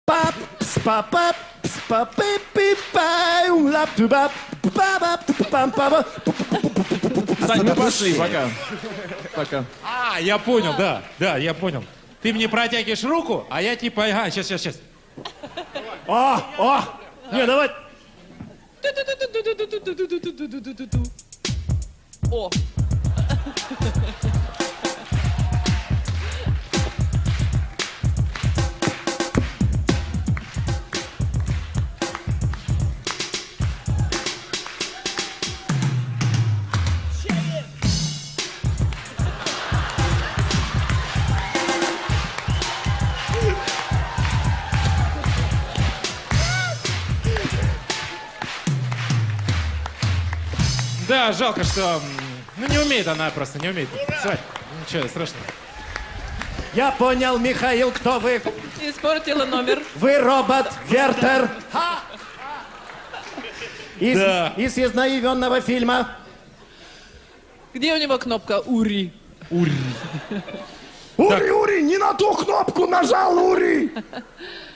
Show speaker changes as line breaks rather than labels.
Пап, спа-пап, спа-пи-пи-пай, лап-ту-бап, па-бап-пам-па-ба.
Сань, мы пошли, пока. Пока.
А, я понял, да, я понял. Ты мне протягиваешь руку, а я типа, ага, сейчас.
О, не, давай.
О.
Да, жалко, что... Ну, не умеет она просто, не умеет. Сань, ничего страшного.
Я понял, Михаил, кто вы?
Испортила номер.
Вы робот Вертер.
Да.
Из знаменного фильма.
Где у него кнопка Ури?
Ури, не на ту кнопку нажал, Ури!